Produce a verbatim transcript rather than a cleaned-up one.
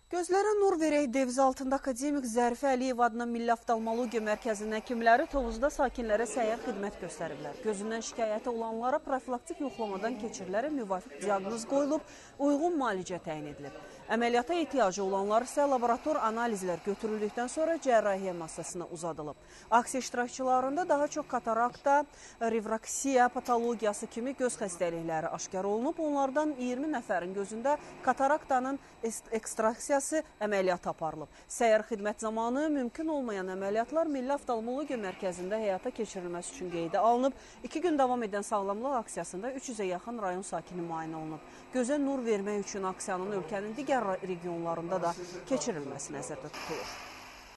Gözlərə nur verək devizi altında akademik Zərifə Əliyev adına Milli Oftalmologiya Mərkəzinin həkimləri Tovuzda sakinlərə səyyar xidmət göstəriblər. Gözündən şikayəti olanlara profilaktik yoxlamadan keçirilərək müvafiq diaqnoz qoyulub, uyğun müalicə təyin edilib. Əməliyyata ehtiyacı olanlar isə laborator analizlər götürüldükdən sonra cərrahiyyə masasına uzadılıb. Aksiya iştirakçılarında daha çox katarakta, rifraksiya patologiyası kimi göz xəstəlikləri aşkar olunub. Onlardan iyirmi nəfərin gözündə kataraktanın ekstraksiyası əməliyyat aparılıb. Səyyar xidmət zamanı mümkün olmayan əməliyyatlar Milli Oftalmologiya Mərkəzində həyata keçirilməsi üçün qeydə alınıb. İki gün davam edən sağlamlıq aksiyasında üç yüzə yaxın rayon sakini müayinə olunub. Gözə nur vermək üçün aksiyanın ölkənin digər regionlarında da keçirilməsi nəzərdə tutulur.